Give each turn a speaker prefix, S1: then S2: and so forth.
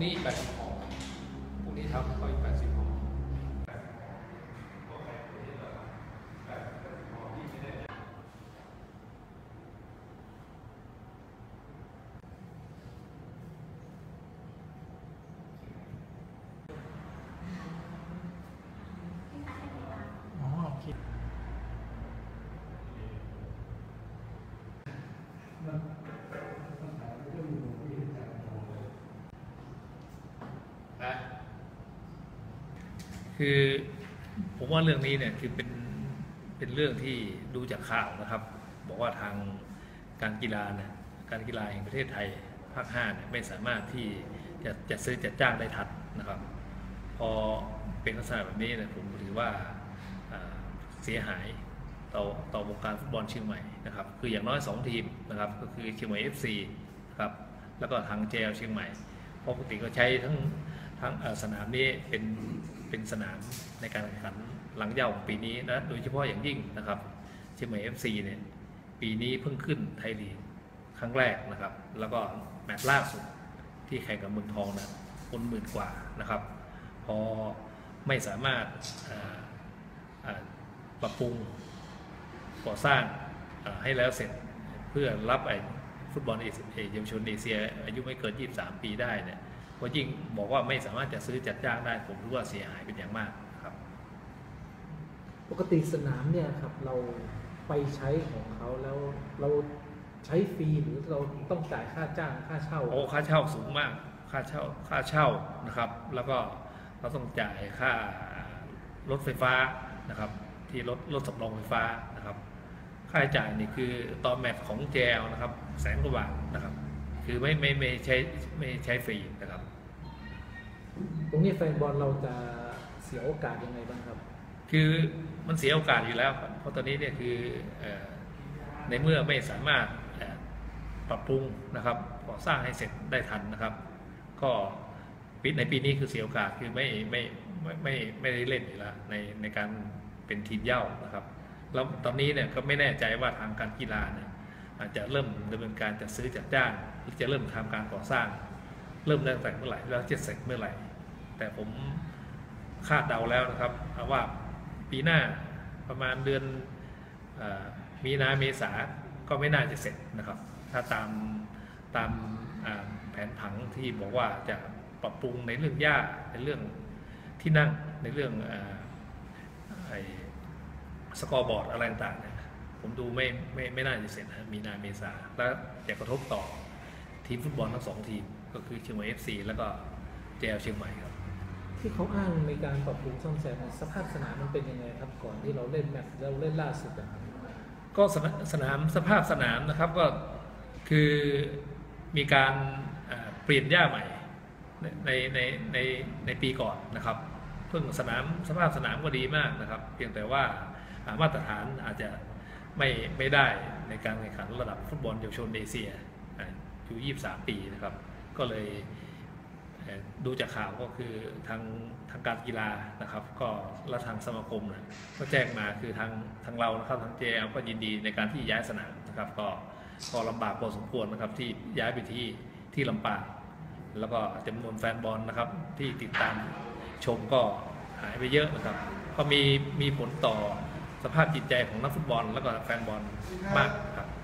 S1: นี้80 ห่อพรุ่งนี้ทำก็อีก80 ห่อคือผมว่าเรื่องนี้เนี่ยคือเป็นเรื่องที่ดูจากข่าวนะครับบอกว่าทางการกีฬาเนี่ยการกีฬาแห่งประเทศไทยภาค5เนี่ยไม่สามารถที่จะซื้อจัดจ้างได้ทันนะครับพอเป็นลักษณะแบบนี้เนี่ยผมถือว่าเสียหายต่อวงการฟุตบอลเชียงใหม่นะครับคืออย่างน้อย2 ทีมนะครับก็คือเชียงใหม่ FC ครับแล้วก็ทาง JL เชียงใหม่ปกติก็ใช้ทั้งสนามนี้เป็นสนามในการแข่งขันหลังเย้าปีนี้นะโดยเฉพาะอย่างยิ่งนะครับเชียงใหม่ FC เนี่ยปีนี้เพิ่งขึ้นไทยลีกครั้งแรกนะครับแล้วก็แมตช์ล่าสุดที่แข่งกับเมืองทองนะคนหมื่นกว่านะครับพอไม่สามารถปรับปรุงก่อสร้างให้แล้วเสร็จเพื่อรับฟุตบอลเยาวชนเอเชียอายุไม่เกิน23 ปีได้เนี่ยพอยิ่งบอกว่าไม่สามารถจะซื้อจัดจ้างได้ผมรู้ว่าเสียหายเป็นอย่างมากครับ
S2: ปกติสนามเนี่ยครับเราไปใช้ของเขาแล้วเราใช้ฟรีหรือเราต้องจ่ายค่าจ้างค่าเช่า
S1: ค่าเช่าสูงมากค่าเช่านะครับแล้วก็เราต้องจ่ายค่ารถไฟฟ้านะครับที่รถสำรองไฟฟ้านะครับค่าใช้จ่ายนี่คือตอนแมตช์ของ JL นะครับ100,000 กว่าบาทนะครับคือไม่ใช้ฟรีนะครับ
S2: ตรงนี้แฟนบอลเราจะเสียโอกาสยังไงบ้างครับ
S1: คือมันเสียโอกาสอยู่แล้วครับเพราะตอนนี้เนี่ยคือในเมื่อไม่สามารถปรับปรุงนะครับก่อสร้างให้เสร็จได้ทันนะครับก็ในปีนี้คือเสียโอกาสคือไม่ได้เล่นอยู่แล้วในการเป็นทีมเย้านะครับแล้วตอนนี้เนี่ยก็ไม่แน่ใจว่าทางการกีฬาเนี่ยอาจจะเริ่มดำเนินการจัดซื้อจัดจ้างหรือจะเริ่มทำการก่อสร้างเริ่มตั้งแต่เมื่อไหร่แล้วจะเสร็จเมื่อไหร่แต่ผมคาดเดาแล้วนะครับว่าปีหน้าประมาณเดือนมีนาเมษาก็ไม่น่าจะเสร็จนะครับถ้าตามแผนผังที่บอกว่าจะปรับปรุงในเรื่องหญ้าในเรื่องที่นั่งในเรื่องสกอร์บอร์ดอะไรต่างๆเนี่ยผมดูไม่น่าจะเสร็จนะมีนาเมษาแล้วจะกระทบต่อทีมฟุตบอลทั้ง2 ทีมก็คือเชียงใหม่ FC แล้วก็ JL เชียงใหม่ครับ
S2: ที่เขาอ้างในการปรับปรุงซ่อมแซมสภาพสนามมันเป็นยังไงครับก่อนที่เราเล่นแมตช์เราเล่นล่าสุดนะครับ
S1: ก็สภาพสนามนะครับก็คือมีการเปลี่ยนหญ้าใหม่ในปีก่อนนะครับเพิ่งสภาพสนามก็ดีมากนะครับเพียงแต่ว่ามาตรฐานอาจจะไม่ได้ในการแข่งขันระดับฟุตบอลเยาวชนเอเชียอยู่23 ปีนะครับก็เลยดูจากข่าวก็คือทางการกีฬานะครับก็และทางสมาคมนะก็แจ้งมาคือทางเรานะครับทาง JL ก็ยินดีในการที่ย้ายสนามนะครับก็ลำบากพอสมควรนะครับที่ย้ายไปที่ลำปางแล้วก็จำนวนแฟนบอลนะครับที่ติดตามชมก็หายไปเยอะนะครับก็มีผลต่อสภาพจิตใจของนักฟุตบอลแล้วก็แฟนบอลมากครับ